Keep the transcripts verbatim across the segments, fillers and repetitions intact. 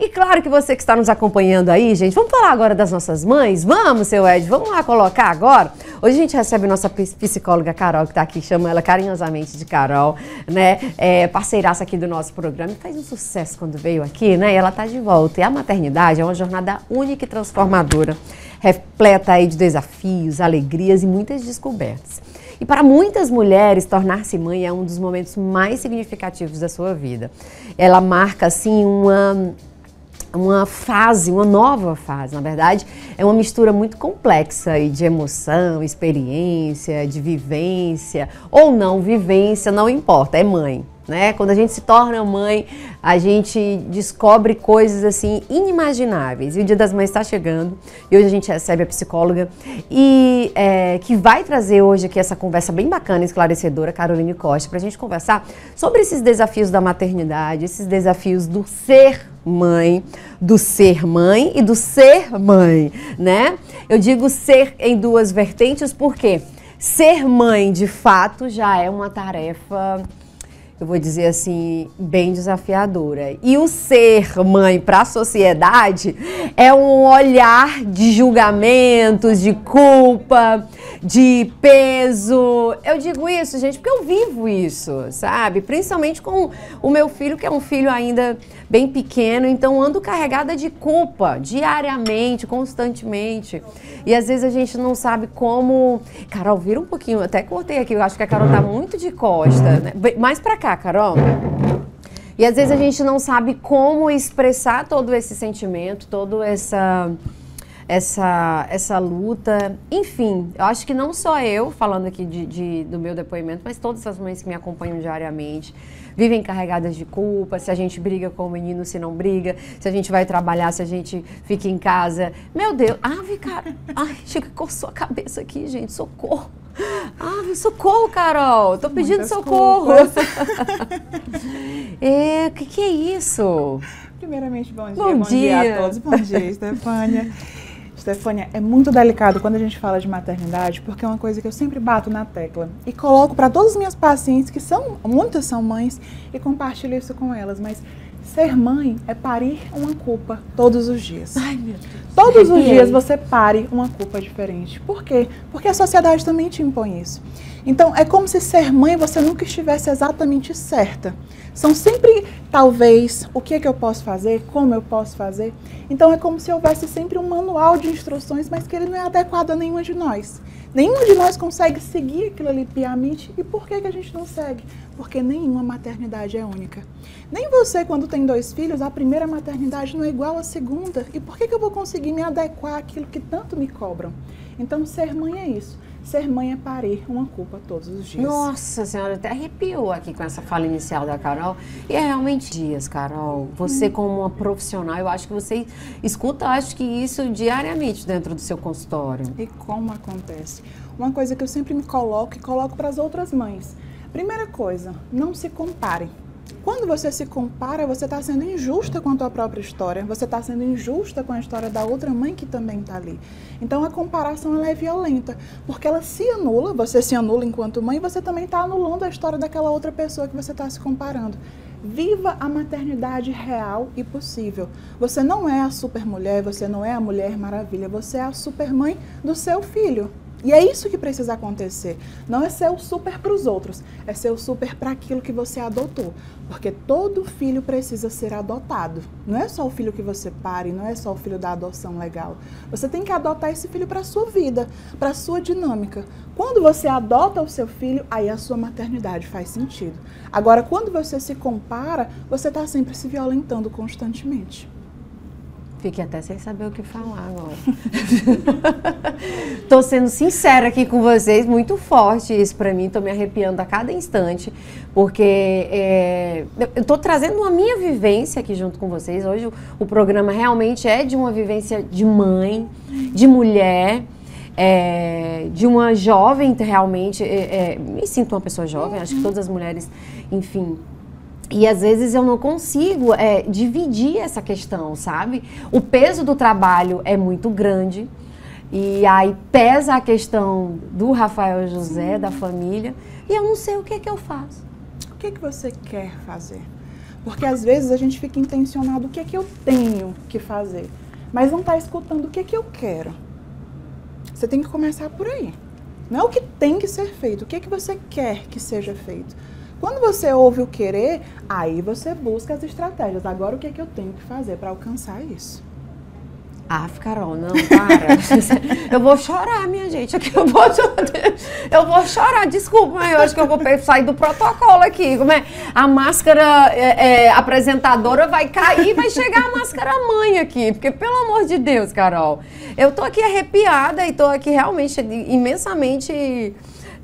E claro que você que está nos acompanhando aí, gente, vamos falar agora das nossas mães? Vamos, seu Ed, vamos lá colocar agora? Hoje a gente recebe nossa psicóloga Carol, que está aqui, chama ela carinhosamente de Carol, né? É parceiraça aqui do nosso programa, e faz um sucesso quando veio aqui, né? E ela está de volta. E a maternidade é uma jornada única e transformadora, repleta aí de desafios, alegrias e muitas descobertas. E para muitas mulheres, tornar-se mãe é um dos momentos mais significativos da sua vida. Ela marca, assim, uma... uma fase, uma nova fase, na verdade, é uma mistura muito complexa aí de emoção, experiência, de vivência, ou não vivência, não importa, é mãe, né? Quando a gente se torna mãe, a gente descobre coisas assim inimagináveis. E o Dia das Mães está chegando, e hoje a gente recebe a psicóloga, e é, que vai trazer hoje aqui essa conversa bem bacana, esclarecedora, Caroline Costa, para a gente conversar sobre esses desafios da maternidade, esses desafios do ser mãe, do ser mãe e do ser mãe, né? Eu digo ser em duas vertentes porque ser mãe, de fato, já é uma tarefa, eu vou dizer assim, bem desafiadora. E o ser mãe para a sociedade é um olhar de julgamentos, de culpa, de peso. Eu digo isso, gente, porque eu vivo isso, sabe? Principalmente com o meu filho, que é um filho ainda bem pequeno, então ando carregada de culpa diariamente, constantemente. E às vezes a gente não sabe como... Carol, vira um pouquinho, até cortei aqui, eu acho que a Carol tá muito de costa, né? Mais pra cá, Carol. E às vezes a gente não sabe como expressar todo esse sentimento, toda essa... Essa, essa luta, enfim, eu acho que não só eu, falando aqui de, de, do meu depoimento, mas todas as mães que me acompanham diariamente, vivem carregadas de culpa, se a gente briga com o menino, se não briga, se a gente vai trabalhar, se a gente fica em casa. Meu Deus, ave, cara, ai, chega que coçou a cabeça aqui, gente, socorro. Ave, socorro, Carol, tô pedindo Muitas socorro. É, o que, que é isso? Primeiramente, bom dia, bom, bom dia. dia a todos, bom dia, Estefânia. Estefânia, é muito delicado quando a gente fala de maternidade, porque é uma coisa que eu sempre bato na tecla e coloco para todas as minhas pacientes, que são, muitas são mães, e compartilho isso com elas, mas ser mãe é parir uma culpa todos os dias. Ai, meu Deus. Todos os dias você pare uma culpa diferente. Por quê? Porque a sociedade também te impõe isso. Então, é como se ser mãe você nunca estivesse exatamente certa. São sempre, talvez, o que é que eu posso fazer, como eu posso fazer. Então, é como se houvesse sempre um manual de instruções, mas que ele não é adequado a nenhuma de nós. Nenhuma de nós consegue seguir aquilo ali piamente. E por que que a gente não segue? Porque nenhuma maternidade é única. Nem você, quando tem dois filhos, a primeira maternidade não é igual à segunda. E por que que eu vou conseguir me adequar àquilo que tanto me cobram? Então, ser mãe é isso. Ser mãe é parir uma culpa todos os dias. Nossa Senhora, até arrepiou aqui com essa fala inicial da Carol. E é realmente dias, Carol. Você hum. como uma profissional, eu acho que você escuta, acho que isso diariamente dentro do seu consultório. E como acontece? Uma coisa que eu sempre me coloco e coloco para as outras mães. Primeira coisa, não se compare. Quando você se compara, você está sendo injusta com a tua própria história, você está sendo injusta com a história da outra mãe que também está ali. Então a comparação ela é violenta, porque ela se anula, você se anula enquanto mãe, você também está anulando a história daquela outra pessoa que você está se comparando. Viva a maternidade real e possível. Você não é a super mulher, você não é a Mulher Maravilha, você é a super mãe do seu filho. E é isso que precisa acontecer. Não é ser o super para os outros, é ser o super para aquilo que você adotou. Porque todo filho precisa ser adotado. Não é só o filho que você pare, não é só o filho da adoção legal. Você tem que adotar esse filho para a sua vida, para a sua dinâmica. Quando você adota o seu filho, aí a sua maternidade faz sentido. Agora, quando você se compara, você está sempre se violentando constantemente. Fiquei até sem saber o que falar agora. Tô sendo sincera aqui com vocês, muito forte isso pra mim, tô me arrepiando a cada instante, porque é, eu tô trazendo uma minha vivência aqui junto com vocês. Hoje o, o programa realmente é de uma vivência de mãe, de mulher, é, de uma jovem realmente, é, é, me sinto uma pessoa jovem, acho que todas as mulheres, enfim... E às vezes eu não consigo é, dividir essa questão, sabe? O peso do trabalho é muito grande e aí pesa a questão do Rafael José, da família, e eu não sei o que é que eu faço. O que é que você quer fazer? Porque às vezes a gente fica intencionado o que é que eu tenho que fazer, mas não está escutando o que é que eu quero. Você tem que começar por aí. Não é o que tem que ser feito, o que é que você quer que seja feito. Quando você ouve o querer, aí você busca as estratégias. Agora, o que é que eu tenho que fazer para alcançar isso? Ah, Carol, não, para. Eu vou chorar, minha gente. Aqui eu vou chorar. Eu vou chorar, desculpa, mas eu acho que eu vou sair do protocolo aqui. Como é? A máscara é, é, apresentadora vai cair e vai chegar a máscara mãe aqui. Porque, pelo amor de Deus, Carol, eu tô aqui arrepiada e tô aqui realmente imensamente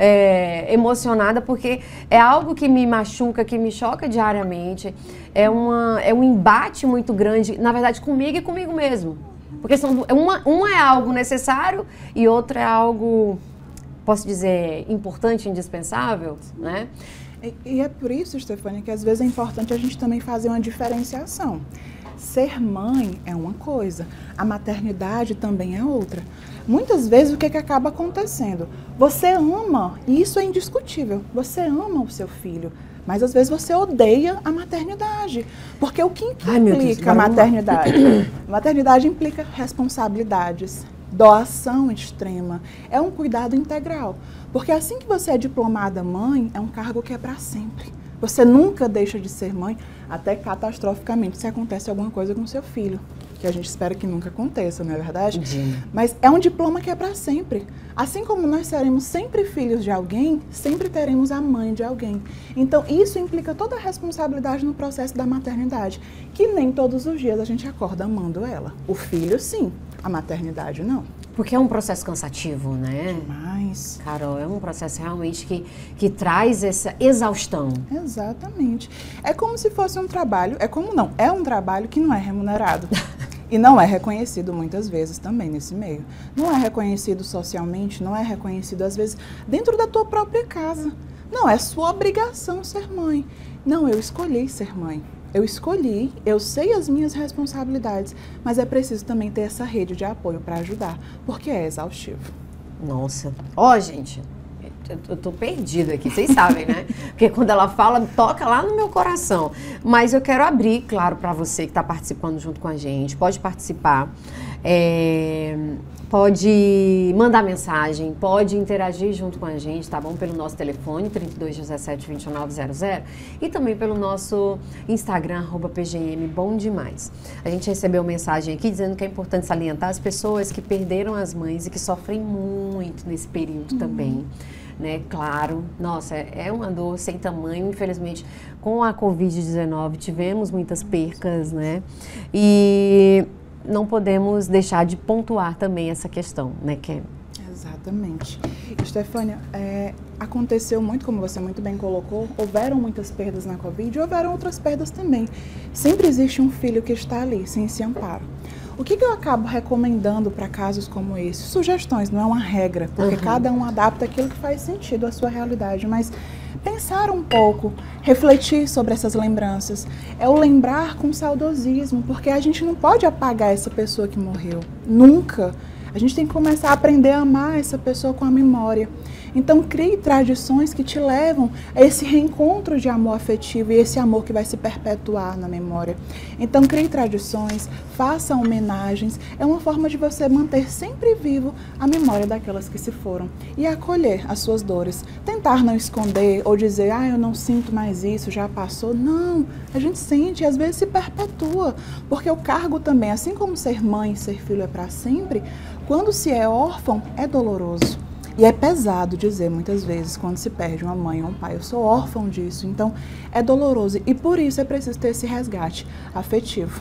é, emocionada, porque é algo que me machuca, que me choca diariamente. É, uma, é um embate muito grande, na verdade, comigo e comigo mesmo. Porque são, uma, uma é algo necessário e outra é algo, posso dizer, importante, indispensável, né? E, e é por isso, Stefânia, que às vezes é importante a gente também fazer uma diferenciação. Ser mãe é uma coisa, a maternidade também é outra. Muitas vezes o que, é que acaba acontecendo? Você ama, e isso é indiscutível, você ama o seu filho, mas às vezes você odeia a maternidade. Porque o que implica a maternidade? A maternidade implica responsabilidades, doação extrema, é um cuidado integral. Porque assim que você é diplomada mãe, é um cargo que é para sempre. Você nunca deixa de ser mãe, até catastroficamente, se acontece alguma coisa com seu filho. Que a gente espera que nunca aconteça, não é verdade? Sim. Mas é um diploma que é para sempre. Assim como nós seremos sempre filhos de alguém, sempre teremos a mãe de alguém. Então, isso implica toda a responsabilidade no processo da maternidade, que nem todos os dias a gente acorda amando ela. O filho, sim. A maternidade, não. Porque é um processo cansativo, né? Demais. Carol, é um processo realmente que, que traz essa exaustão. Exatamente. É como se fosse um trabalho, é como não, é um trabalho que não é remunerado. E não é reconhecido muitas vezes também nesse meio. Não é reconhecido socialmente, não é reconhecido às vezes dentro da tua própria casa. Não, é sua obrigação ser mãe. Não, eu escolhi ser mãe. Eu escolhi, eu sei as minhas responsabilidades, mas é preciso também ter essa rede de apoio para ajudar, porque é exaustivo. Nossa. Ó, oh, gente, eu, eu tô perdida aqui, vocês sabem, né? Porque quando ela fala, toca lá no meu coração. Mas eu quero abrir, claro, para você que está participando junto com a gente, pode participar. É... Pode mandar mensagem, pode interagir junto com a gente, tá bom? Pelo nosso telefone, trinta e dois, dezessete, vinte e nove zero zero, e também pelo nosso Instagram, arroba P G M Bom Demais. A gente recebeu mensagem aqui dizendo que é importante salientar as pessoas que perderam as mães e que sofrem muito nesse período uhum. também. Né, claro, nossa, é uma dor sem tamanho, infelizmente, com a covid dezenove tivemos muitas percas, né? E não podemos deixar de pontuar também essa questão, né, que é... Exatamente. Stefânia, é, aconteceu muito, como você muito bem colocou, houveram muitas perdas na Covid e houveram outras perdas também. Sempre existe um filho que está ali, sem esse amparo. O que, que eu acabo recomendando para casos como esse? Sugestões, não é uma regra, porque uhum. cada um adapta aquilo que faz sentido à sua realidade, mas pensar um pouco, refletir sobre essas lembranças, é o lembrar com saudosismo, porque a gente não pode apagar essa pessoa que morreu, nunca. A gente tem que começar a aprender a amar essa pessoa com a memória. Então, crie tradições que te levam a esse reencontro de amor afetivo e esse amor que vai se perpetuar na memória. Então, crie tradições, faça homenagens. É uma forma de você manter sempre vivo a memória daquelas que se foram e acolher as suas dores. Tentar não esconder ou dizer, ah, eu não sinto mais isso, já passou. Não, a gente sente e às vezes se perpetua. Porque o cargo também, assim como ser mãe e ser filho é para sempre, quando se é órfão, é doloroso. E é pesado dizer muitas vezes quando se perde uma mãe ou um pai, eu sou órfão disso, então é doloroso e por isso é preciso ter esse resgate afetivo.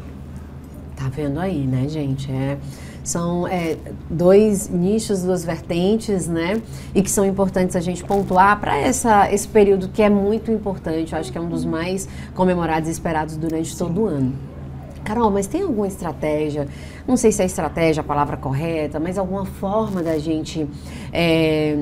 Tá vendo aí, né, gente? É, são é, dois nichos, duas vertentes, né? E que são importantes a gente pontuar para esse período que é muito importante, eu acho que é um dos mais comemorados e esperados durante Sim. todo o ano. Carol, mas tem alguma estratégia, não sei se é estratégia a palavra correta, mas alguma forma da gente é,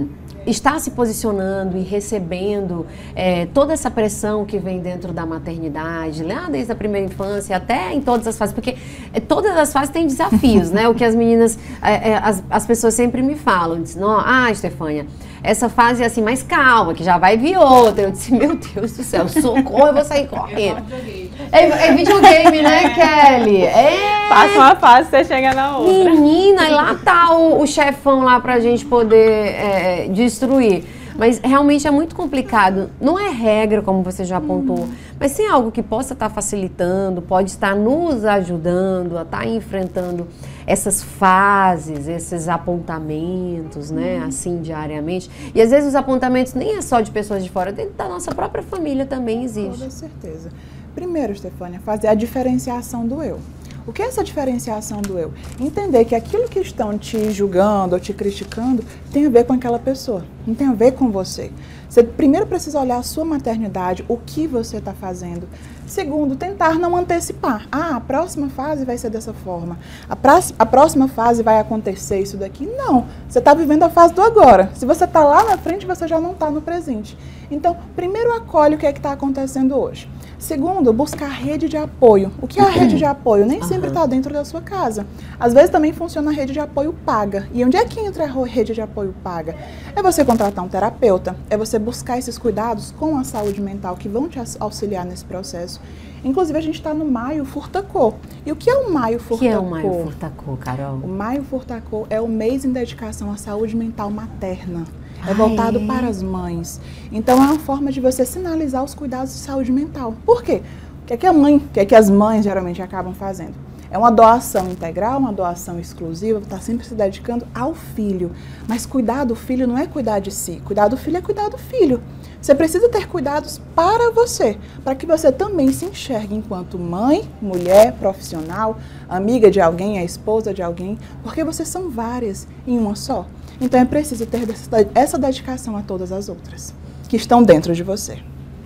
está se posicionando e recebendo é, toda essa pressão que vem dentro da maternidade, lá desde a primeira infância até em todas as fases, porque é, todas as fases têm desafios, né? O que as meninas, é, é, as, as pessoas sempre me falam, dizem, ah, Estefânia, essa fase é assim, mais calma, que já vai vir outra. Eu disse, meu Deus do céu, socorro, eu vou sair correndo. É, é videogame, né, Kelly? É... Passa uma fase, você chega na outra. Menina, e lá tá o, o chefão lá pra gente poder é, destruir. Mas realmente é muito complicado. Não é regra, como você já apontou, hum. mas sim algo que possa estar facilitando, pode estar nos ajudando a estar enfrentando essas fases, esses apontamentos, né, hum. assim, diariamente. E às vezes os apontamentos nem é só de pessoas de fora, dentro da nossa própria família também existe. Com certeza. Primeiro, Estefânia, fazer a diferenciação do eu. O que é essa diferenciação do eu? Entender que aquilo que estão te julgando ou te criticando tem a ver com aquela pessoa, não tem a ver com você. Você primeiro precisa olhar a sua maternidade, o que você está fazendo. Segundo, tentar não antecipar. Ah, a próxima fase vai ser dessa forma. A, pra, a próxima fase vai acontecer isso daqui. Não, você está vivendo a fase do agora. Se você está lá na frente, você já não está no presente. Então, primeiro acolhe o que é que está acontecendo hoje. Segundo, buscar rede de apoio. O que é a rede de apoio? Nem sempre está dentro da sua casa. Às vezes também funciona a rede de apoio paga. E onde é que entra a rede de apoio paga? É você contratar um terapeuta, é você buscar esses cuidados com a saúde mental que vão te auxiliar nesse processo. Inclusive, a gente está no Maio Furtacô. E o que é o Maio Furtacô? O que é o Maio Furtacô, Carol? O Maio Furtacô é o mês em dedicação à saúde mental materna. É voltado ah, é? para as mães. Então, é uma forma de você sinalizar os cuidados de saúde mental. Por quê? O que é que a mãe, o que é que as mães geralmente acabam fazendo? É uma doação integral, uma doação exclusiva, está sempre se dedicando ao filho. Mas cuidar do filho não é cuidar de si. Cuidar do filho é cuidar do filho. Você precisa ter cuidados para você, para que você também se enxergue enquanto mãe, mulher, profissional, amiga de alguém, a esposa de alguém, porque vocês são várias em uma só. Então é preciso ter essa dedicação a todas as outras que estão dentro de você.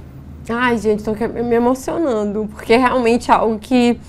Ai, gente, estou me emocionando, porque é realmente algo que,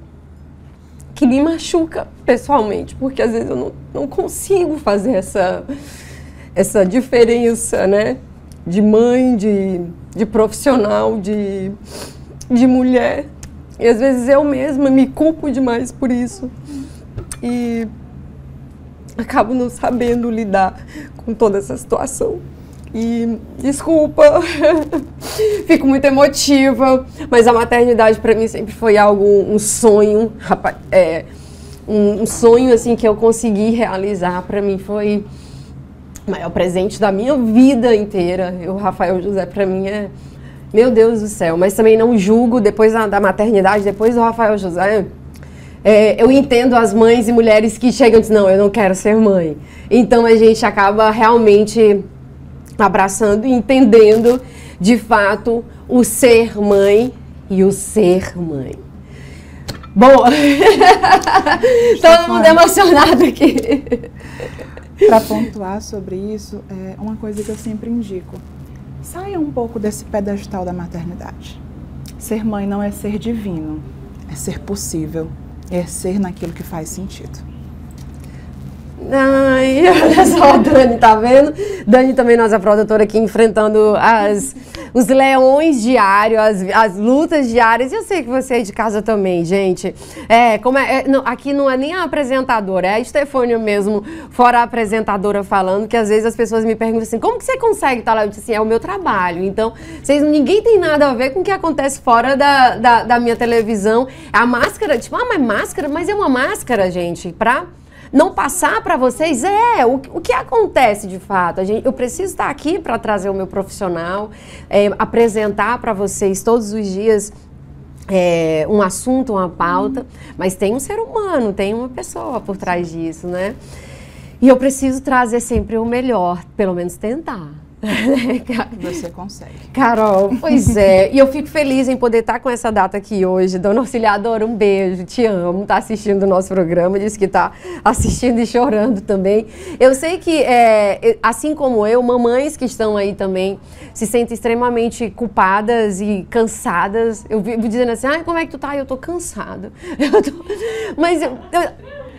que me machuca pessoalmente, porque às vezes eu não, não consigo fazer essa, essa diferença, né? De mãe, de, de profissional, de, de mulher. E às vezes eu mesma me culpo demais por isso. E acabo não sabendo lidar com toda essa situação. E desculpa, fico muito emotiva, mas a maternidade para mim sempre foi algo, um sonho, rapaz, é, um, um sonho assim que eu consegui realizar. Para mim foi o maior presente da minha vida inteira. O Rafael José para mim é, meu Deus do céu, mas também não julgo depois da, da maternidade, depois do Rafael José. É, eu entendo as mães e mulheres que chegam e dizem, não, eu não quero ser mãe. Então a gente acaba realmente abraçando e entendendo, de fato, o ser mãe e o ser mãe. Bom, todo mundo emocionado aqui. Para pontuar sobre isso, é uma coisa que eu sempre indico. Saia um pouco desse pedestal da maternidade. Ser mãe não é ser divino, é ser possível. É ser naquilo que faz sentido. Ai, olha só, Dani, tá vendo? Dani também, nossa produtora aqui, enfrentando as, os leões diários, as, as lutas diárias. E eu sei que você é de casa também, gente. É, como é, é não, aqui não é nem a apresentadora, é a Estefânia mesmo, fora a apresentadora falando, que às vezes as pessoas me perguntam assim, como que você consegue estar lá? Eu disse assim, é o meu trabalho. Então, vocês, ninguém tem nada a ver com o que acontece fora da, da, da minha televisão. A máscara, tipo, ah, mas máscara? Mas é uma máscara, gente, pra não passar para vocês, é, o, o que acontece de fato. A gente, eu preciso estar aqui para trazer o meu profissional, é, apresentar para vocês todos os dias é, um assunto, uma pauta, mas tem um ser humano, tem uma pessoa por trás disso, né? E eu preciso trazer sempre o melhor, pelo menos tentar. Você consegue. Carol, pois é. E eu fico feliz em poder estar com essa data aqui hoje. Dona Auxiliadora, um beijo, te amo. Tá assistindo o nosso programa, disse que tá assistindo e chorando também. Eu sei que, é, assim como eu, mamães que estão aí também se sentem extremamente culpadas e cansadas. Eu vivo dizendo assim, ah, como é que tu tá? Eu tô cansada. Eu tô... Mas eu... eu...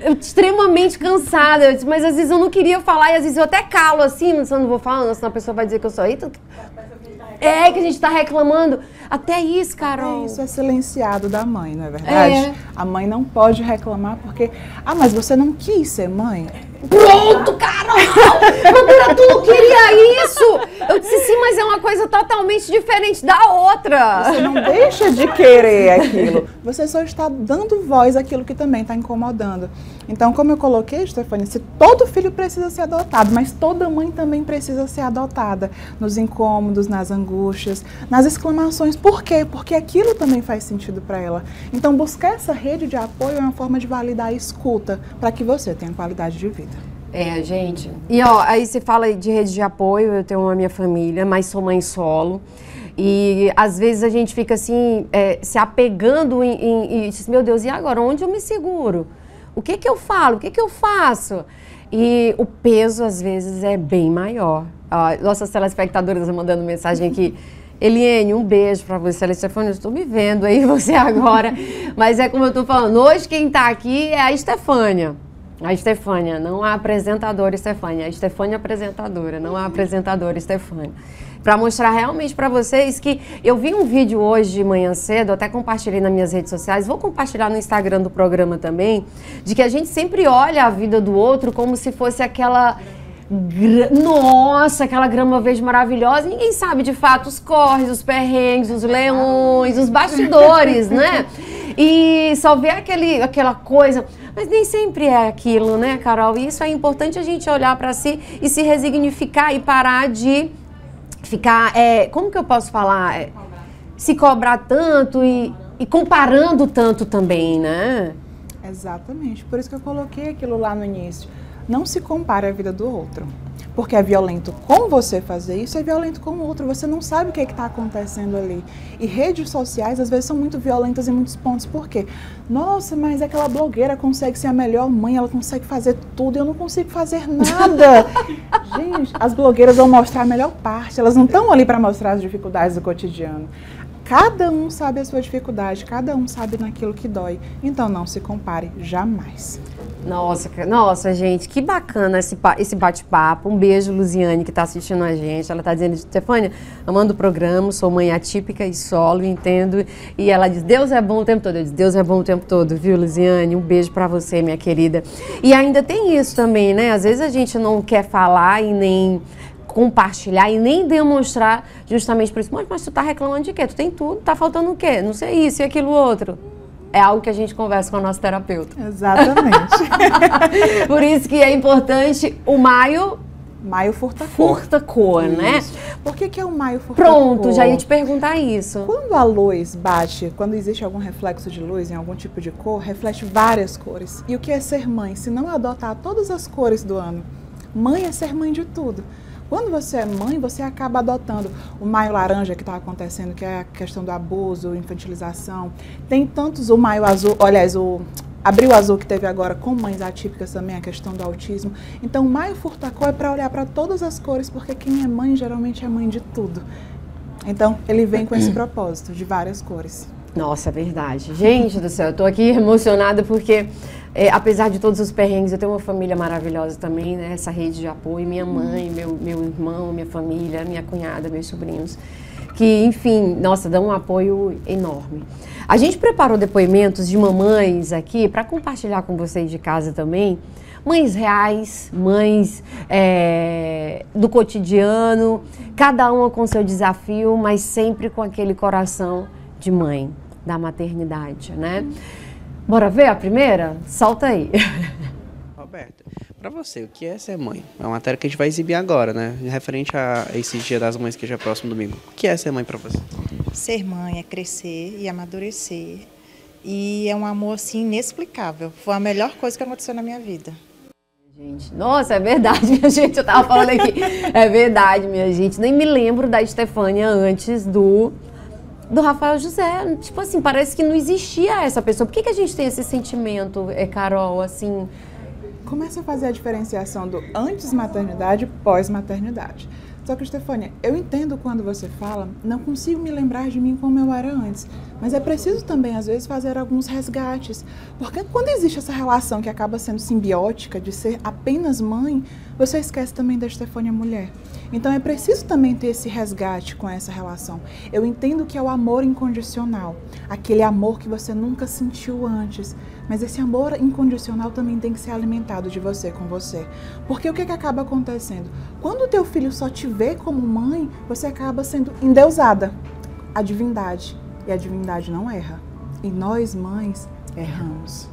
eu extremamente cansada, eu disse, mas às vezes eu não queria falar, e às vezes eu até calo assim, mas eu não vou falar, senão a pessoa vai dizer que eu sou... Eita, é, que a gente tá reclamando. Até isso, Carol. É, isso é silenciado da mãe, não é verdade? É. A mãe não pode reclamar porque... Ah, mas você não quis ser mãe? Pronto, Carol! Madura, tu não queria isso! Eu disse sim, mas é uma coisa totalmente diferente da outra. Você não deixa de querer aquilo. Você só está dando voz àquilo que também está incomodando. Então, como eu coloquei, Stefania, se todo filho precisa ser adotado, mas toda mãe também precisa ser adotada. Nos incômodos, nas angústias, nas exclamações. Por quê? Porque aquilo também faz sentido para ela. Então, buscar essa rede de apoio é uma forma de validar a escuta para que você tenha qualidade de vida. É, gente. E ó, aí você fala de rede de apoio, eu tenho uma minha família, mas sou mãe solo. E às vezes a gente fica assim, é, se apegando em, em, e diz, meu Deus, e agora? Onde eu me seguro? O que que eu falo? O que que eu faço? E o peso, às vezes, é bem maior. Ó, nossas telespectadoras mandando mensagem aqui. Eliene, um beijo pra você. Stefania, eu estou me vendo aí, você agora. Mas é como eu tô falando, hoje quem tá aqui é a Stefania. A Stefania, não a apresentadora Stefania. A Stefania apresentadora, não a apresentadora Stefania. Para mostrar realmente para vocês que eu vi um vídeo hoje de manhã cedo, até compartilhei nas minhas redes sociais, vou compartilhar no Instagram do programa também, de que a gente sempre olha a vida do outro como se fosse aquela... Nossa, aquela grama verde maravilhosa. Ninguém sabe de fato os corres, os perrengues, os leões, os bastidores, né? E só vê aquele, aquela coisa, mas nem sempre é aquilo, né, Carol? E isso é importante a gente olhar para si e se resignificar e parar de ficar, é, como que eu posso falar? É, se cobrar tanto e, e comparando tanto também, né? Exatamente, por isso que eu coloquei aquilo lá no início. Não se compare a vida do outro, porque é violento com você fazer isso, é violento com o outro, você não sabe o que está acontecendo ali. E redes sociais às vezes são muito violentas em muitos pontos, por quê? Nossa, mas aquela blogueira consegue ser a melhor mãe, ela consegue fazer tudo, eu não consigo fazer nada. Gente, as blogueiras vão mostrar a melhor parte, elas não estão ali para mostrar as dificuldades do cotidiano. Cada um sabe a sua dificuldade, cada um sabe naquilo que dói. Então não se compare jamais. Nossa, nossa, gente, que bacana esse, esse bate-papo. Um beijo, Luziane, que está assistindo a gente. Ela está dizendo, Stefania, amando o programa, sou mãe atípica e solo, entendo. E ela diz, Deus é bom o tempo todo. Eu disse, Deus é bom o tempo todo, viu, Luziane? Um beijo para você, minha querida. E ainda tem isso também, né? Às vezes a gente não quer falar e nem compartilhar e nem demonstrar justamente por isso. Mas, mas tu tá reclamando de quê? Tu tem tudo, tá faltando o quê? Não sei isso e aquilo outro. É algo que a gente conversa com a nossa terapeuta. Exatamente. Por isso que é importante o maio... Maio furta cor. Furta cor, né? Por que que é o maio furta Pronto, cor? já ia te perguntar isso. Quando a luz bate, quando existe algum reflexo de luz em algum tipo de cor, reflete várias cores. E o que é ser mãe? Se não adotar todas as cores do ano. Mãe é ser mãe de tudo. Quando você é mãe, você acaba adotando o maio laranja que está acontecendo, que é a questão do abuso, infantilização. Tem tantos, o maio azul, aliás, o abril azul que teve agora com mães atípicas também, a questão do autismo. Então, o maio furta-cor é para olhar para todas as cores, porque quem é mãe geralmente é mãe de tudo. Então, ele vem com esse propósito, de várias cores. Nossa, é verdade. Gente do céu, eu tô aqui emocionada porque, é, apesar de todos os perrengues, eu tenho uma família maravilhosa também, né? Essa rede de apoio, minha mãe, meu, meu irmão, minha família, minha cunhada, meus sobrinhos, que, enfim, nossa, dão um apoio enorme. A gente preparou depoimentos de mamães aqui para compartilhar com vocês de casa também, mães reais, mães é, do cotidiano, cada uma com seu desafio, mas sempre com aquele coração de mãe, da maternidade, né? Bora ver a primeira? Solta aí. Roberta, pra você, o que é ser mãe? É uma matéria que a gente vai exibir agora, né? Referente a esse Dia das Mães que já é próximo domingo. O que é ser mãe pra você? Ser mãe é crescer e amadurecer. E é um amor, assim, inexplicável. Foi a melhor coisa que aconteceu na minha vida. Gente, nossa, é verdade, minha gente. Eu tava falando aqui. É verdade, minha gente. Nem me lembro da Stefania antes do... do Rafael José, tipo assim, parece que não existia essa pessoa. Por que que a gente tem esse sentimento, é, Carol, assim? Começa a fazer a diferenciação do antes maternidade e pós maternidade. Só que, Estefânia, eu entendo quando você fala, não consigo me lembrar de mim como eu era antes. Mas é preciso também, às vezes, fazer alguns resgates. Porque quando existe essa relação que acaba sendo simbiótica, de ser apenas mãe, você esquece também da Estefânia mulher. Então é preciso também ter esse resgate com essa relação. Eu entendo que é o amor incondicional, aquele amor que você nunca sentiu antes. Mas esse amor incondicional também tem que ser alimentado de você com você. Porque o que, que acaba acontecendo? Quando o teu filho só te vê como mãe, você acaba sendo endeusada. A divindade. E a divindade não erra. E nós, mães, erramos.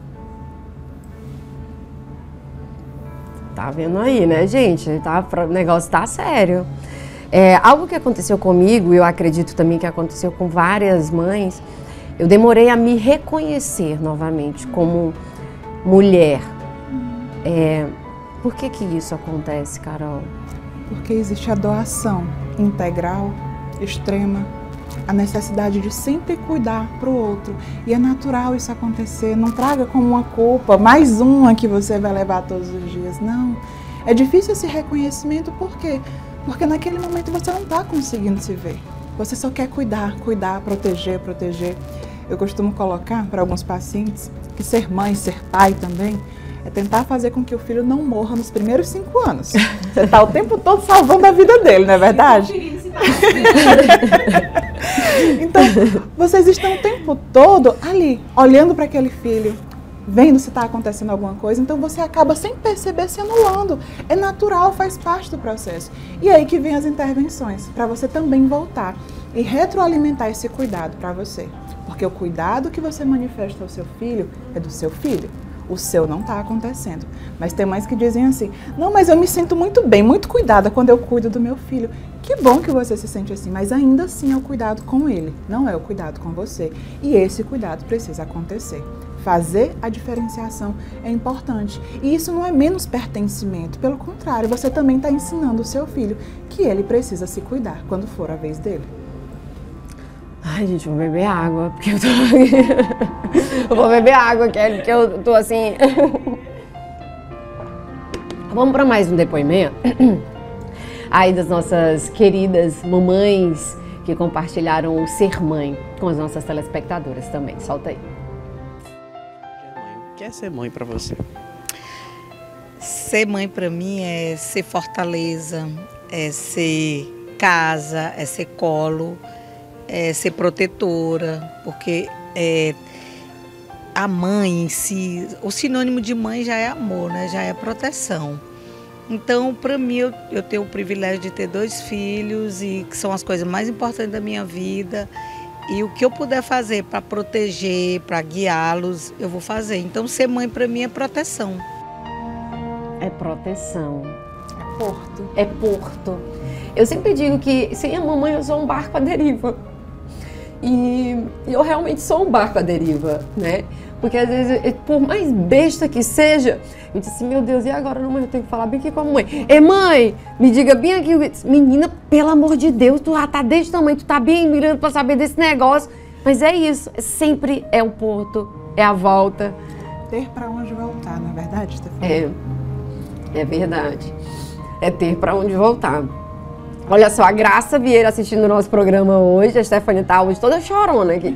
Tá vendo aí, né, gente? Tá, o negócio tá sério. É, algo que aconteceu comigo, eu acredito também que aconteceu com várias mães, eu demorei a me reconhecer novamente como mulher. É, por que que isso acontece, Carol? Porque existe a doação integral, extrema, a necessidade de sempre cuidar para o outro. E é natural isso acontecer, não traga como uma culpa, mais uma que você vai levar todos os dias, não. É difícil esse reconhecimento, por quê? Porque naquele momento você não está conseguindo se ver. Você só quer cuidar, cuidar, proteger, proteger. Eu costumo colocar para alguns pacientes que ser mãe, ser pai também, é tentar fazer com que o filho não morra nos primeiros cinco anos. Você está o tempo todo salvando a vida dele, não é verdade? Então, vocês estão o tempo todo ali, olhando para aquele filho, vendo se está acontecendo alguma coisa, então você acaba sem perceber se anulando. É natural, faz parte do processo. E aí que vem as intervenções, para você também voltar e retroalimentar esse cuidado para você. Porque o cuidado que você manifesta ao seu filho é do seu filho. O seu não está acontecendo. Mas tem mães que dizem assim, não, mas eu me sinto muito bem, muito cuidada quando eu cuido do meu filho. Que bom que você se sente assim, mas ainda assim é o cuidado com ele, não é o cuidado com você. E esse cuidado precisa acontecer. Fazer a diferenciação é importante. E isso não é menos pertencimento, pelo contrário, você também está ensinando o seu filho que ele precisa se cuidar quando for a vez dele. Ai, gente, vou beber água, porque eu tô eu vou beber água, Kelly, porque eu tô assim... Vamos para mais um depoimento aí das nossas queridas mamães que compartilharam o ser mãe com as nossas telespectadoras também. Solta aí. O que é ser mãe para você? Ser mãe para mim é ser fortaleza, é ser casa, é ser colo, é ser protetora, porque é, a mãe em si, o sinônimo de mãe já é amor, né? Já é proteção. Então, para mim, eu, eu tenho o privilégio de ter dois filhos e que são as coisas mais importantes da minha vida. E o que eu puder fazer para proteger, para guiá-los, eu vou fazer. Então, ser mãe para mim é proteção. É proteção. É porto. É porto. Eu sempre digo que sem a mamãe eu sou um barco à deriva. E eu realmente sou um barco à deriva, né? Porque às vezes, por mais besta que seja, eu disse assim, meu Deus, e agora não, mãe, eu tenho que falar bem aqui com a mãe. Ei, mãe, me diga bem aqui. Menina, pelo amor de Deus, tu já tá desse tamanho, tu tá bem mirando pra saber desse negócio. Mas é isso, sempre é o porto, é a volta. Ter para onde voltar, não é verdade, Stefania? É, é verdade. É ter pra onde voltar. Olha só, a Graça Vieira assistindo o nosso programa hoje. A Stefania tá hoje toda chorona aqui.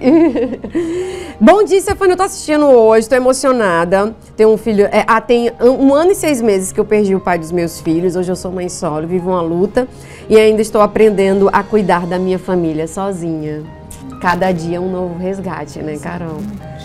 Bom dia, Stefania, eu tô assistindo hoje, tô emocionada. Tenho um filho, é, ah, tem um ano e seis meses que eu perdi o pai dos meus filhos. Hoje eu sou mãe solo, vivo uma luta e ainda estou aprendendo a cuidar da minha família sozinha. Cada dia é um novo resgate, né, Carol?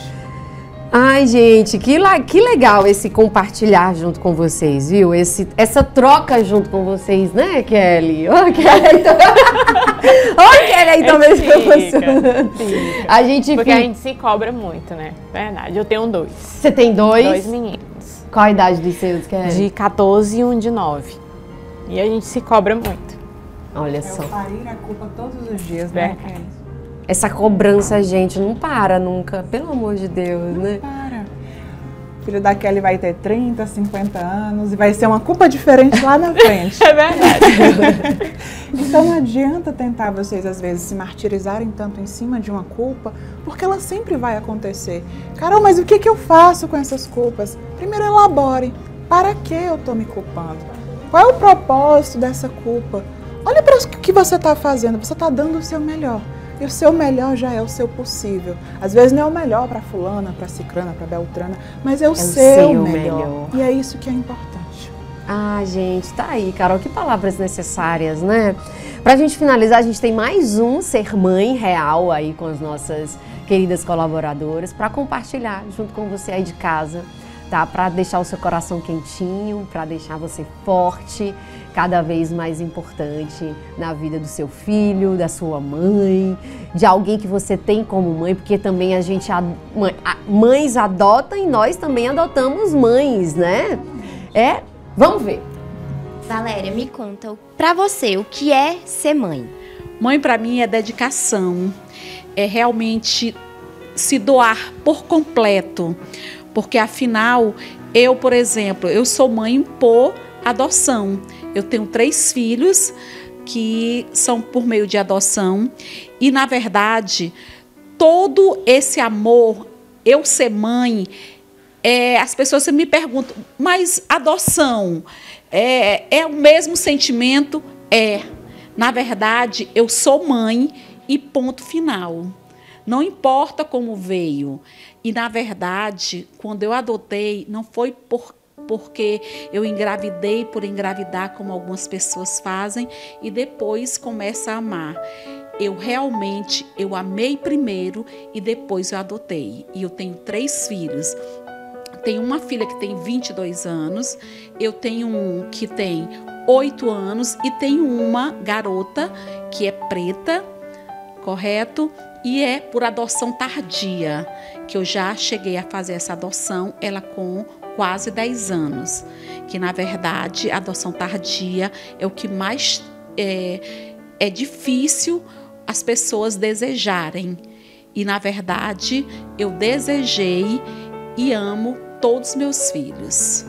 Ai, gente, que, que legal esse compartilhar junto com vocês, viu? Esse, essa troca junto com vocês, né, Kelly? Ô, Kelly, então... Ô, Kelly, aí também se emocionando. A gente Porque fica... a gente se cobra muito, né? Verdade. Eu tenho dois. Você tem dois? Dois meninos. Qual a idade dos seus, Kelly? De quatorze e um de nove. E a gente se cobra muito. Olha É só. o parir a culpa todos os dias, né, Verdade. Kelly? Essa cobrança, gente, não para nunca. Pelo amor de Deus, né? Para. O filho da Kelly vai ter trinta, cinquenta anos e vai ser uma culpa diferente lá na frente. É verdade. Então não adianta tentar vocês, às vezes, se martirizarem tanto em cima de uma culpa, porque ela sempre vai acontecer. Carol, mas o que, que eu faço com essas culpas? Primeiro elabore. Para que eu estou me culpando? Qual é o propósito dessa culpa? Olha para o que você está fazendo, você está dando o seu melhor. E o seu melhor já é o seu possível. Às vezes não é o melhor para fulana, para cicrana, para beltrana, mas é o, é seu, o seu melhor. melhor. E é isso que é importante. Ah, gente, tá aí, Carol, que palavras necessárias, né? Pra gente finalizar, a gente tem mais um Ser Mãe Real aí com as nossas queridas colaboradoras para compartilhar junto com você aí de casa, tá? Para deixar o seu coração quentinho, para deixar você forte, cada vez mais importante na vida do seu filho, da sua mãe, de alguém que você tem como mãe, porque também a gente, a, a, mães adotam e nós também adotamos mães, né? É, vamos ver. Valéria, me conta, pra você, o que é ser mãe? Mãe pra mim é dedicação, é realmente se doar por completo, porque afinal, eu, por exemplo, eu sou mãe por adoção. Eu tenho três filhos que são por meio de adoção e, na verdade, todo esse amor, eu ser mãe, é, as pessoas me perguntam, mas adoção é, é o mesmo sentimento? É. Na verdade, eu sou mãe e ponto final. Não importa como veio. E, na verdade, quando eu adotei, não foi por porque eu engravidei por engravidar, como algumas pessoas fazem, e depois começa a amar. Eu realmente, eu amei primeiro e depois eu adotei. E eu tenho três filhos. Tenho uma filha que tem vinte e dois anos, eu tenho um que tem oito anos e tenho uma garota que é preta, correto? E é por adoção tardia, que eu já cheguei a fazer essa adoção, ela com quase dez anos, que na verdade a adoção tardia é o que mais é, é difícil as pessoas desejarem. E na verdade eu desejei e amo todos os meus filhos.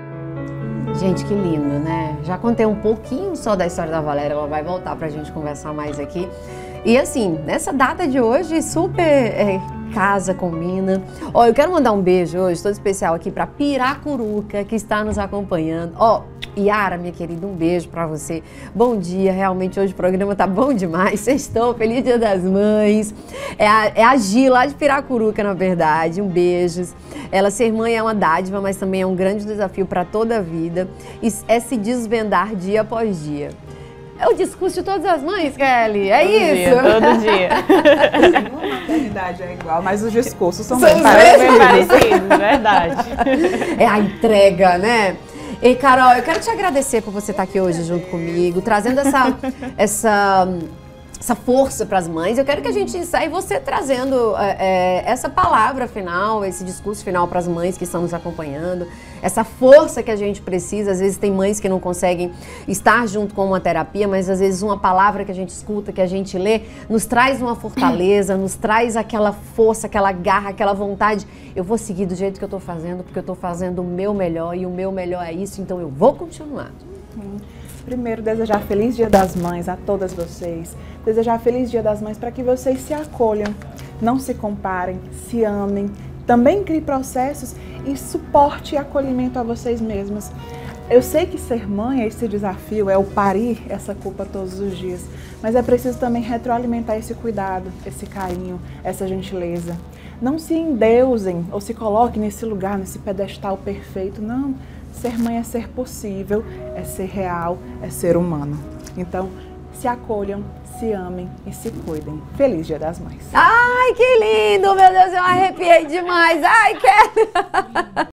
Gente, que lindo, né? Já contei um pouquinho só da história da Valéria, ela vai voltar pra gente conversar mais aqui. E assim, nessa data de hoje, super é, casa, combina. Ó, eu quero mandar um beijo hoje, todo especial aqui pra Piracuruca, que está nos acompanhando. Ó, Yara, minha querida, um beijo pra você. Bom dia, realmente hoje o programa tá bom demais. Sextou, feliz Dia das Mães. É a, é a Gi, lá de Piracuruca, na verdade, um beijo. Ela ser mãe é uma dádiva, mas também é um grande desafio para toda a vida. E é se desvendar dia após dia. É o discurso de todas as mães, Kelly, é todo isso? Dia, todo dia. Nenhuma maternidade é igual, mas os discursos são, são bem parecidos. parecidos. Verdade. É a entrega, né? E Carol, eu quero te agradecer por você estar aqui hoje junto comigo, trazendo essa, essa, essa força para as mães. Eu quero que a gente ensaie você trazendo é, essa palavra final, esse discurso final para as mães que estão nos acompanhando, essa força que a gente precisa. Às vezes tem mães que não conseguem estar junto com uma terapia, mas às vezes uma palavra que a gente escuta, que a gente lê, nos traz uma fortaleza, nos traz aquela força, aquela garra, aquela vontade. Eu vou seguir do jeito que eu tô fazendo, porque eu tô fazendo o meu melhor e o meu melhor é isso, então eu vou continuar. Hum. Primeiro, desejar Feliz Dia das Mães a todas vocês. Desejar Feliz Dia das Mães para que vocês se acolham, não se comparem, se amem, também criem processos e suporte e acolhimento a vocês mesmas. Eu sei que ser mãe é esse desafio, é o parir essa culpa todos os dias, mas é preciso também retroalimentar esse cuidado, esse carinho, essa gentileza. Não se endeusem ou se coloquem nesse lugar, nesse pedestal perfeito, não. Ser mãe é ser possível, é ser real, é ser humano. Então, se acolham, se amem e se cuidem. Feliz Dia das Mães! Ai, que lindo! Meu Deus, eu arrepiei demais! Ai, que...